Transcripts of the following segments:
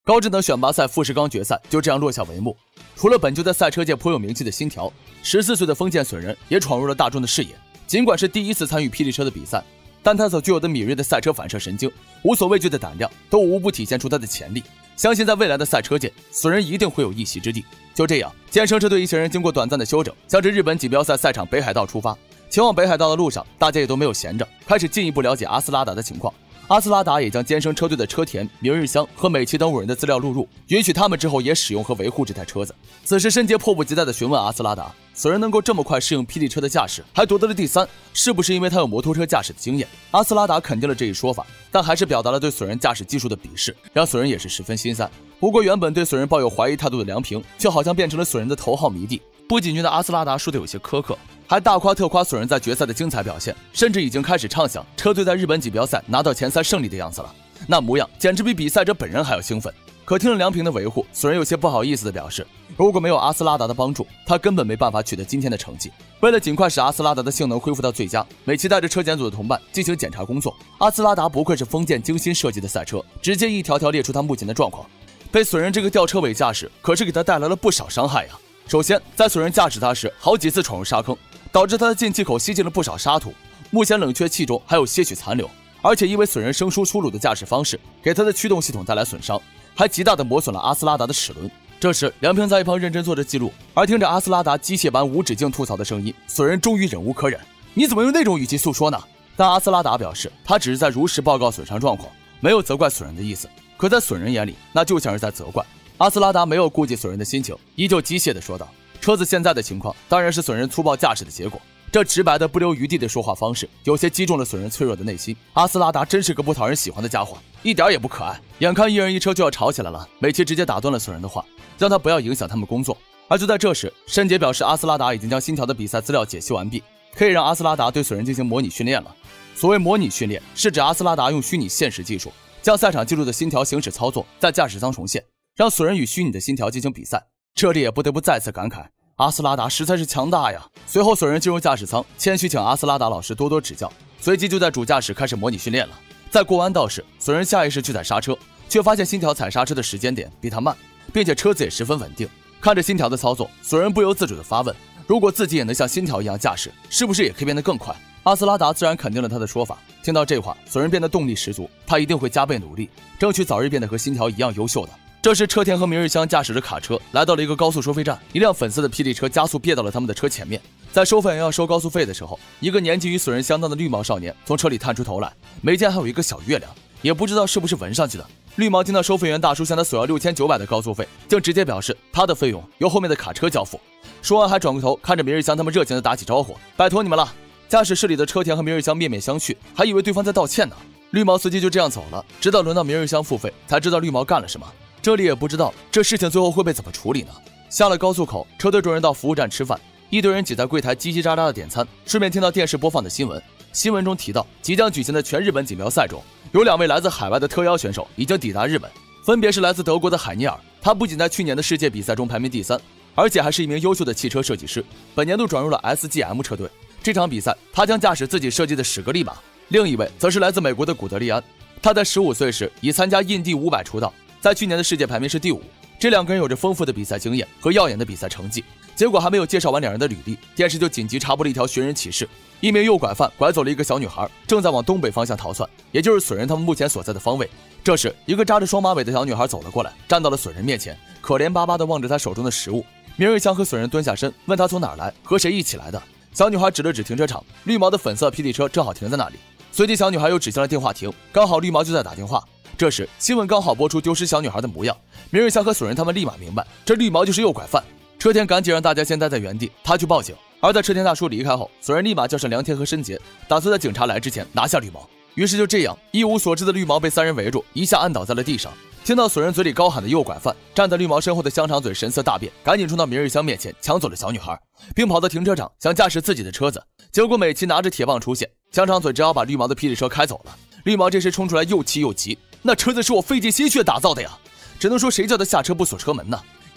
高智能选拔赛富士康决赛就这样落下帷幕。除了本就在赛车界颇有名气的新条，14岁的封建损人也闯入了大众的视野。尽管是第一次参与霹雳车的比赛，但他所具有的敏锐的赛车反射神经、无所畏惧的胆量，都无不体现出他的潜力。相信在未来的赛车界，损人一定会有一席之地。就这样，健身车队一行人经过短暂的休整，向着日本锦标赛赛场北海道出发。前往北海道的路上，大家也都没有闲着，开始进一步了解阿斯拉达的情况。阿斯拉达也将健身车队的车田、明日香和美崎等5人的资料录入，允许他们之后也使用和维护这台车子。此时申杰迫不及待地询问阿斯拉达，损人能够这么快适应霹雳车的驾驶，还夺得了第3，是不是因为他有摩托车驾驶的经验？阿斯拉达肯定了这一说法，但还是表达了对损人驾驶技术的鄙视，让损人也是十分心塞。不过原本对损人抱有怀疑态度的梁平，却好像变成了损人的头号迷弟。不仅觉得阿斯拉达说的有些苛刻，还大夸特夸损人在决赛的精彩表现，甚至已经开始畅想车队在日本锦标赛拿到前3胜利的样子了。那模样简直比比赛者本人还要兴奋。可听了梁平的维护，损人有些不好意思的表示，如果没有阿斯拉达的帮助，他根本没办法取得今天的成绩。为了尽快使阿斯拉达的性能恢复到最佳，美琪带着车检组的同伴进行检查工作。阿斯拉达不愧是封建精心设计的赛车，直接一条条列出他目前的状况。被损人这个吊车尾驾驶可是给他带来了不少伤害呀。首先，在损人驾驶他时，好几次闯入沙坑，导致他的进气口吸进了不少沙土，目前冷却器中还有些许残留。而且因为损人生疏粗鲁的驾驶方式，给他的驱动系统带来损伤，还极大的磨损了阿斯拉达的齿轮。这时，梁平在一旁认真做着记录，而听着阿斯拉达机械般无止境吐槽的声音，损人终于忍无可忍：“你怎么用那种语气诉说呢？”但阿斯拉达表示，他只是在如实报告损伤状况，没有责怪损人的意思。可在损人眼里，那就像是在责怪。阿斯拉达没有顾及损人的心情，依旧机械地说道：“车子现在的情况，当然是损人粗暴驾驶的结果。”这直白的不留余地的说话方式，有些击中了损人脆弱的内心。阿斯拉达真是个不讨人喜欢的家伙，一点也不可爱。眼看一人一车就要吵起来了，美琪直接打断了损人的话，让他不要影响他们工作。而就在这时，申杰表示阿斯拉达已经将新条的比赛资料解析完毕，可以让阿斯拉达对损人进行模拟训练了。所谓模拟训练，是指阿斯拉达用虚拟现实技术，将赛场记录的新条行驶操作在驾驶舱重现，让损人与虚拟的新条进行比赛。这里也不得不再次感慨，阿斯拉达实在是强大呀！随后损人进入驾驶舱，谦虚请阿斯拉达老师多多指教，随即就在主驾驶开始模拟训练了。在过弯道时，损人下意识去踩刹车，却发现新条踩刹车的时间点比他慢，并且车子也十分稳定。看着新条的操作，损人不由自主地发问，如果自己也能像新条一样驾驶，是不是也可以变得更快？阿斯拉达自然肯定了他的说法。听到这话，损人变得动力十足，他一定会加倍努力，争取早日变得和新条一样优秀的。这时，车田和明日香驾驶着卡车来到了一个高速收费站，一辆粉色的霹雳车加速别到了他们的车前面。在收费员要收高速费的时候，一个年纪与损人相当的绿毛少年从车里探出头来，眉间还有一个小月亮，也不知道是不是纹上去的。绿毛听到收费员大叔向他索要6900的高速费，竟直接表示他的费用由后面的卡车交付。说完还转过头看着明日香他们热情地打起招呼：“拜托你们了。”驾驶室里的车田和明日香面面相觑，还以为对方在道歉呢。绿毛随即就这样走了，直到轮到明日香付费，才知道绿毛干了什么。这里也不知道这事情最后会被怎么处理呢？下了高速口，车队主任到服务站吃饭，一堆人挤在柜台叽叽喳喳的点餐，顺便听到电视播放的新闻。新闻中提到，即将举行的全日本锦标赛中，有2位来自海外的特邀选手已经抵达日本，分别是来自德国的海尼尔，他不仅在去年的世界比赛中排名第3，而且还是一名优秀的汽车设计师，本年度转入了 SGM 车队。这场比赛，他将驾驶自己设计的史格利马。另一位则是来自美国的古德利安，他在15岁时以参加印第500出道，在去年的世界排名是第5。这2个人有着丰富的比赛经验和耀眼的比赛成绩。结果还没有介绍完2人的履历，电视就紧急插播了一条寻人启事：一名诱拐犯拐走了一个小女孩，正在往东北方向逃窜，也就是损人他们目前所在的方位。这时，一个扎着双马尾的小女孩走了过来，站到了损人面前，可怜巴巴地望着他手中的食物。明日香和损人蹲下身，问他从哪儿来，和谁一起来的。小女孩指了指停车场，绿毛的粉色霹雳车正好停在那里。随即小女孩又指向了电话亭，刚好绿毛就在打电话。这时新闻刚好播出丢失小女孩的模样，明日香和损人他们立马明白，这绿毛就是诱拐犯。车田赶紧让大家先待在原地，他去报警。而在车田大叔离开后，损人立马叫上梁天和申杰，打算在警察来之前拿下绿毛。于是就这样，一无所知的绿毛被3人围住，一下按倒在了地上。听到损人嘴里高喊的诱拐犯，站在绿毛身后的香肠嘴神色大变，赶紧冲到明日香面前抢走了小女孩，并跑到停车场想驾驶自己的车子。结果美琪拿着铁棒出现，香肠嘴只好把绿毛的霹雳车开走了。绿毛这时冲出来又气又急，那车子是我费尽心血打造的呀，只能说谁叫他下车不锁车门呢？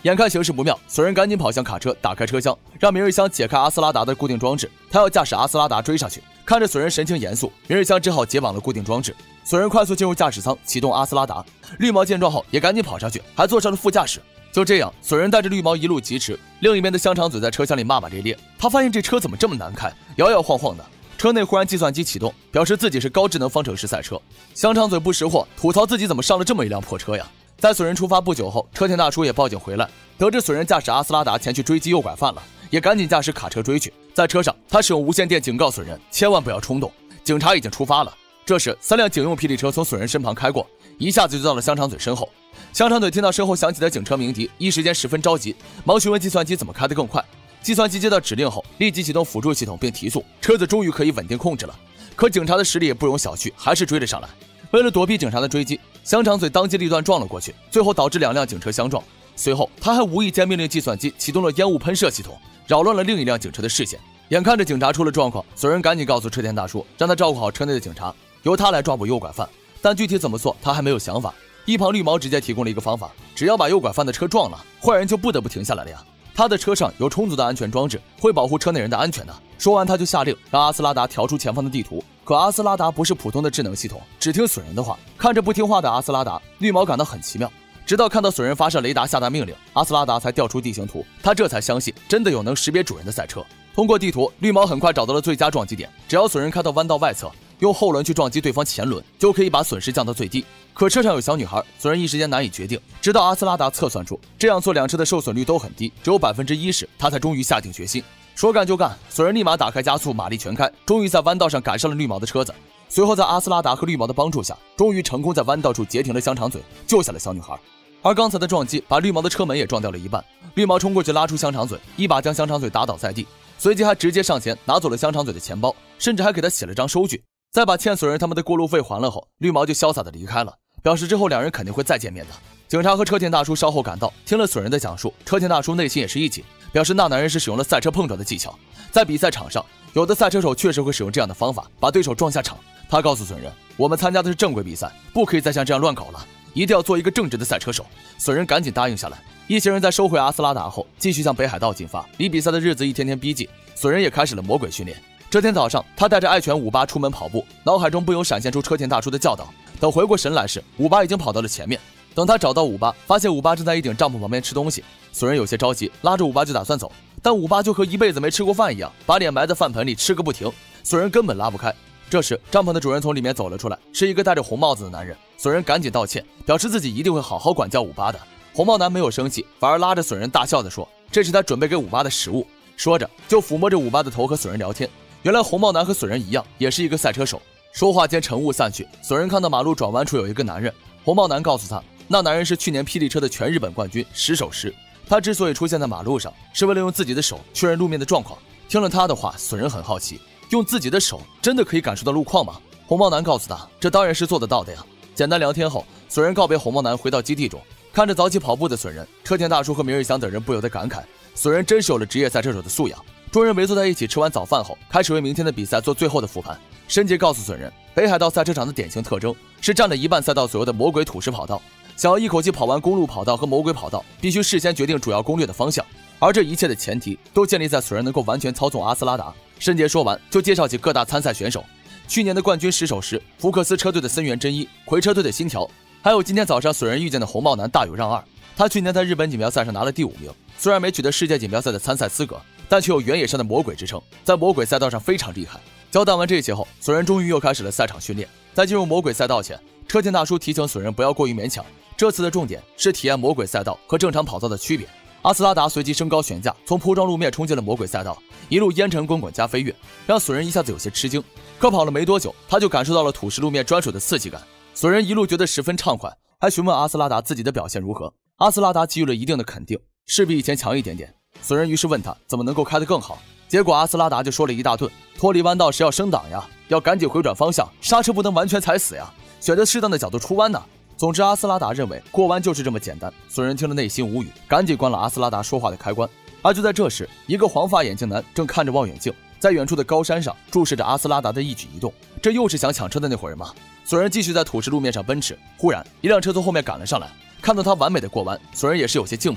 眼看形势不妙，索仁赶紧跑向卡车，打开车厢，让明日香解开阿斯拉达的固定装置，他要驾驶阿斯拉达追上去。看着索仁神情严肃，明日香只好解绑了固定装置。索仁快速进入驾驶舱，启动阿斯拉达。绿毛见状后也赶紧跑上去，还坐上了副驾驶。就这样，索仁带着绿毛一路疾驰。另一边的香肠嘴在车厢里骂骂咧咧，他发现这车怎么这么难开，摇摇晃晃的。车内忽然计算机启动，表示自己是高智能方程式赛车。香肠嘴不识货，吐槽自己怎么上了这么一辆破车呀。在索仁出发不久后，车田大叔也报警回来，得知索仁驾驶阿斯拉达前去追击诱拐犯了，也赶紧驾驶卡车追去。在车上，他使用无线电警告索仁千万不要冲动，警察已经出发了。这时，3辆警用霹雳车从索仁身旁开过，一下子就到了香肠嘴身后。香肠嘴听到身后响起的警车鸣笛，一时间十分着急，忙询问计算机怎么开得更快。计算机接到指令后，立即启动辅助系统并提速，车子终于可以稳定控制了。可警察的实力也不容小觑，还是追了上来。为了躲避警察的追击，香肠嘴当机立断撞了过去，最后导致2辆警车相撞。随后，他还无意间命令计算机启动了烟雾喷射系统，扰乱了另一辆警车的视线。眼看着警察出了状况，索仁赶紧告诉车田大叔，让他照顾好车内的警察，由他来抓捕诱拐犯。但具体怎么做，他还没有想法。一旁绿毛直接提供了一个方法，只要把诱拐犯的车撞了，坏人就不得不停下来了呀。他的车上有充足的安全装置，会保护车内人的安全的。说完，他就下令让阿斯拉达调出前方的地图。可阿斯拉达不是普通的智能系统，只听索仁的话。看着不听话的阿斯拉达，绿毛感到很奇妙。直到看到索仁发射雷达下达命令，阿斯拉达才调出地形图，他这才相信真的有能识别主人的赛车。通过地图，绿毛很快找到了最佳撞击点，只要索仁开到弯道外侧，用后轮去撞击对方前轮，就可以把损失降到最低。可车上有小女孩，索仁一时间难以决定。直到阿斯拉达测算出这样做2车的受损率都很低，只有1%时，他才终于下定决心。说干就干，索仁立马打开加速，马力全开，终于在弯道上赶上了绿毛的车子。随后在阿斯拉达和绿毛的帮助下，终于成功在弯道处截停了香肠嘴，救下了小女孩。而刚才的撞击把绿毛的车门也撞掉了一半，绿毛冲过去拉出香肠嘴，一把将香肠嘴打倒在地，随即还直接上前拿走了香肠嘴的钱包，甚至还给他写了张收据。再把欠索仁他们的过路费还了后，绿毛就潇洒的离开了，表示之后2人肯定会再见面的。警察和车田大叔稍后赶到，听了索仁的讲述，车田大叔内心也是一紧，表示那男人是使用了赛车碰撞的技巧。在比赛场上，有的赛车手确实会使用这样的方法把对手撞下场。他告诉索仁，我们参加的是正规比赛，不可以再像这样乱搞了，一定要做一个正直的赛车手。索仁赶紧答应下来。一行人在收回阿斯拉达后，继续向北海道进发。离比赛的日子一天天逼近，索仁也开始了魔鬼训练。这天早上，他带着爱犬伍巴出门跑步，脑海中不由闪现出车田大叔的教导。等回过神来时，伍巴已经跑到了前面。等他找到伍巴，发现伍巴正在一顶帐篷旁边吃东西。索仁有些着急，拉着伍巴就打算走，但伍巴就和一辈子没吃过饭一样，把脸埋在饭盆里吃个不停。索仁根本拉不开。这时，帐篷的主人从里面走了出来，是一个戴着红帽子的男人。索仁赶紧道歉，表示自己一定会好好管教伍巴的。红帽男没有生气，反而拉着索仁大笑地说：“这是他准备给伍巴的食物。”说着就抚摸着伍巴的头和索仁聊天。原来红帽男和索仁一样，也是一个赛车手。说话间晨雾散去，索仁看到马路转弯处有一个男人。红帽男告诉他，那男人是去年霹雳车的全日本冠军石手石。他之所以出现在马路上，是为了用自己的手确认路面的状况。听了他的话，索仁很好奇，用自己的手真的可以感受到路况吗？红帽男告诉他，这当然是做得到的呀。简单聊天后，索仁告别红帽男，回到基地中，看着早起跑步的索仁，车田大叔和明日香等人不由得感慨，索仁真是有了职业赛车手的素养。众人围坐在一起，吃完早饭后，开始为明天的比赛做最后的复盘。申杰告诉索仁，北海道赛车场的典型特征是占了一半赛道左右的魔鬼土石跑道。想要一口气跑完公路跑道和魔鬼跑道，必须事先决定主要攻略的方向，而这一切的前提都建立在索仁能够完全操纵阿斯拉达。申杰说完，就介绍起各大参赛选手：去年的冠军石手石、福克斯车队的森原真一、葵车队的新条，还有今天早上索仁遇见的红帽男大有让二。他去年在日本锦标赛上拿了第5名，虽然没取得世界锦标赛的参赛资格，但却有原野上的魔鬼之称，在魔鬼赛道上非常厉害。交代完这些后，索仁终于又开始了赛场训练。在进入魔鬼赛道前，车田大叔提醒索仁不要过于勉强，这次的重点是体验魔鬼赛道和正常跑道的区别。阿斯拉达随即升高悬架，从铺装路面冲进了魔鬼赛道，一路烟尘滚滚加飞跃，让索仁一下子有些吃惊。可跑了没多久，他就感受到了土石路面专属的刺激感。索仁一路觉得十分畅快，还询问阿斯拉达自己的表现如何。阿斯拉达给予了一定的肯定，是比以前强一点点。索仁于是问他怎么能够开得更好，结果阿斯拉达就说了一大顿，脱离弯道是要升档呀，要赶紧回转方向，刹车不能完全踩死呀，选择适当的角度出弯呢。总之阿斯拉达认为过弯就是这么简单。索仁听了内心无语，赶紧关了阿斯拉达说话的开关。而就在这时，一个黄发眼镜男正看着望远镜，在远处的高山上注视着阿斯拉达的一举一动。这又是想抢车的那伙人吗？索仁继续在土石路面上奔驰，忽然一辆车从后面赶了上来，看到他完美的过弯，索仁也是有些敬佩，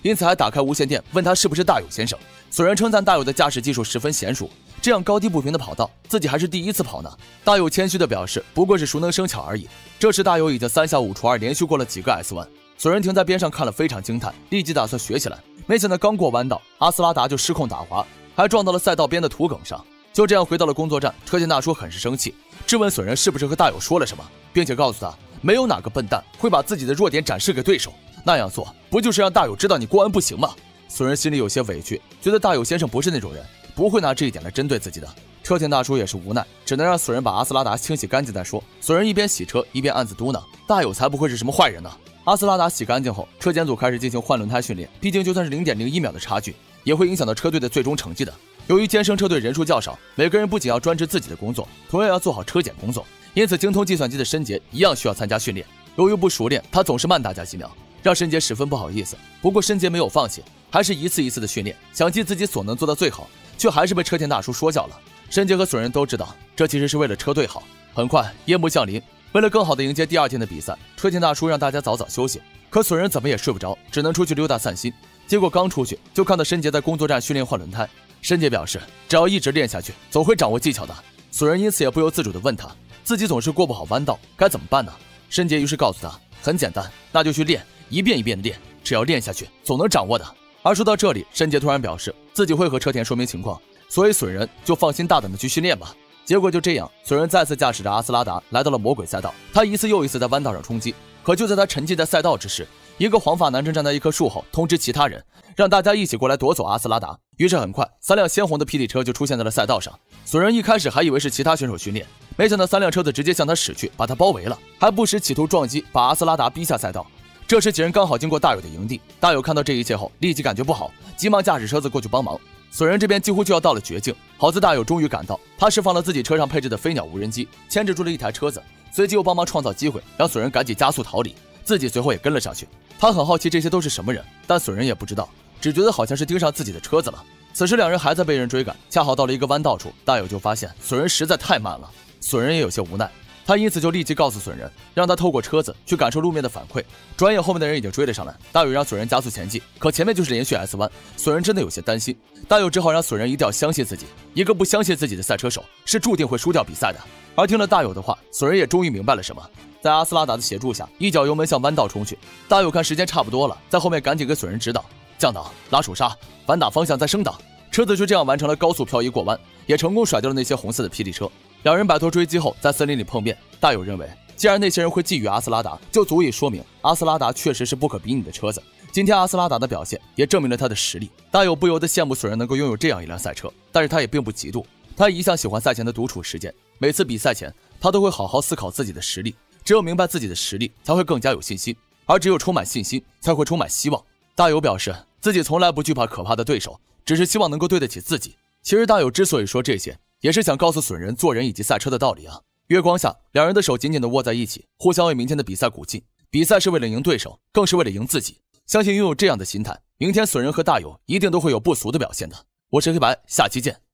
因此还打开无线电问他是不是大有先生。损人称赞大有的驾驶技术十分娴熟，这样高低不平的跑道自己还是第一次跑呢。大有谦虚地表示不过是熟能生巧而已。这时大有已经3下5除2连续过了几个 S 弯，损人停在边上看了非常惊叹，立即打算学起来。没想到刚过弯道，阿斯拉达就失控打滑，还撞到了赛道边的土埂上。就这样回到了工作站，车田大叔很是生气，质问损人是不是和大有说了什么，并且告诉他没有哪个笨蛋会把自己的弱点展示给对手，那样做不就是让大有知道你过弯不行吗？损人心里有些委屈，觉得大有先生不是那种人，不会拿这一点来针对自己的。车田大叔也是无奈，只能让损人把阿斯拉达清洗干净再说。损人一边洗车一边暗自嘟囔，大有才不会是什么坏人呢。阿斯拉达洗干净后，车检组开始进行换轮胎训练，毕竟就算是0.01秒的差距，也会影响到车队的最终成绩的。由于健身车队人数较少，每个人不仅要专职自己的工作，同样要做好车检工作，因此精通计算机的申杰一样需要参加训练。由于不熟练，他总是慢大家几秒，让申杰十分不好意思。不过申杰没有放弃，还是一次一次的训练，想尽自己所能做到最好，却还是被车田大叔说教了。申杰和损人都知道，这其实是为了车队好。很快夜幕降临，为了更好的迎接第2天的比赛，车田大叔让大家早早休息，可损人怎么也睡不着，只能出去溜达散心。结果刚出去就看到申杰在工作站训练换轮胎。申杰表示只要一直练下去，总会掌握技巧的。损人因此也不由自主地问他，自己总是过不好弯道，该怎么办呢？申杰于是告诉他，很简单，那就去练，一遍一遍的练，只要练下去，总能掌握的。而说到这里，申杰突然表示自己会和车田说明情况，所以损人就放心大胆的去训练吧。结果就这样，损人再次驾驶着阿斯拉达来到了魔鬼赛道，他一次又一次在弯道上冲击。可就在他沉浸在赛道之时，一个黄发男正站在一棵树后通知其他人，让大家一起过来夺走阿斯拉达。于是很快3辆鲜红的霹雳车就出现在了赛道上。损人一开始还以为是其他选手训练，没想到3辆车子直接向他驶去，把他包围了，还不时企图撞击，把阿斯拉达逼下赛道。这时几人刚好经过大有的营地，大有看到这一切后立即感觉不好，急忙驾驶车子过去帮忙。损人这边几乎就要到了绝境，好在大有终于赶到，他释放了自己车上配置的飞鸟无人机，牵制住了一台车子，随即又帮忙创造机会，让损人赶紧加速逃离，自己随后也跟了上去。他很好奇这些都是什么人，但损人也不知道，只觉得好像是盯上自己的车子了。此时两人还在被人追赶，恰好到了一个弯道处，大有就发现损人实在太慢了，损人也有些无奈，他因此就立即告诉损人，让他透过车子去感受路面的反馈。转眼后面的人已经追了上来，大有让损人加速前进，可前面就是连续 S 弯，损人真的有些担心。大有只好让损人一定要相信自己，一个不相信自己的赛车手是注定会输掉比赛的。而听了大有的话，损人也终于明白了什么，在阿斯拉达的协助下，一脚油门向弯道冲去。大有看时间差不多了，在后面赶紧给损人指导，降档、拉手刹、反打方向再升档。车子就这样完成了高速漂移过弯，也成功甩掉了那些红色的霹雳车。两人摆脱追击后，在森林里碰面。大有认为，既然那些人会觊觎阿斯拉达，就足以说明阿斯拉达确实是不可比拟的车子。今天阿斯拉达的表现也证明了他的实力。大有不由得羡慕损人能够拥有这样一辆赛车，但是他也并不嫉妒。他一向喜欢赛前的独处时间，每次比赛前，他都会好好思考自己的实力。只有明白自己的实力，才会更加有信心，而只有充满信心，才会充满希望。大有表示自己从来不惧怕可怕的对手，只是希望能够对得起自己。其实大有之所以说这些，也是想告诉损人做人以及赛车的道理啊。月光下，两人的手紧紧地握在一起，互相为明天的比赛鼓劲。比赛是为了赢对手，更是为了赢自己。相信拥有这样的心态，明天损人和大有一定都会有不俗的表现的。我是黑白，下期见。